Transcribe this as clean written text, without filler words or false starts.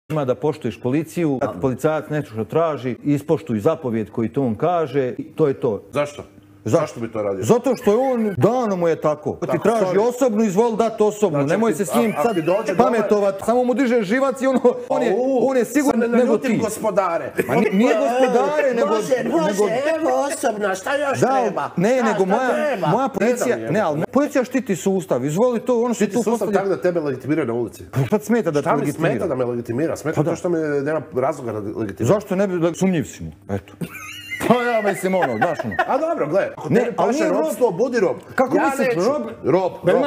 Ima da poštuješ policiju, kad policajac nešto traži, ispoštuj zapovjed koji to on kaže i to je to. Zašto? Zašto bi to radio? Zato što je on, dano mu je tako. Ti traži osobnu, izvoli dati osobnu. Znači, nemoj se s njim sad pametovat. Samo mu diže živac i on je sigurno nego ti. Gospodare. Nije gospodare, nego... Može, evo osobna, šta još treba? Ne, nego moja policija... Ne, ali policija štiti sustav, izvoli to, ono što tu postavlja... Štiti sustav tako da tebe legitimira na ulici. Šta smeta da te legitimira? Šta mi smeta da me legitimira? Smeta to što me nema razloga da legitimira. Zašto ne bi sumnjiv si mu? Eto. Pa ja mislim ono, znaš ono. A dobro, gle, ako tebi paše robstvo, budi rob. Kako misliš, rob? Rob.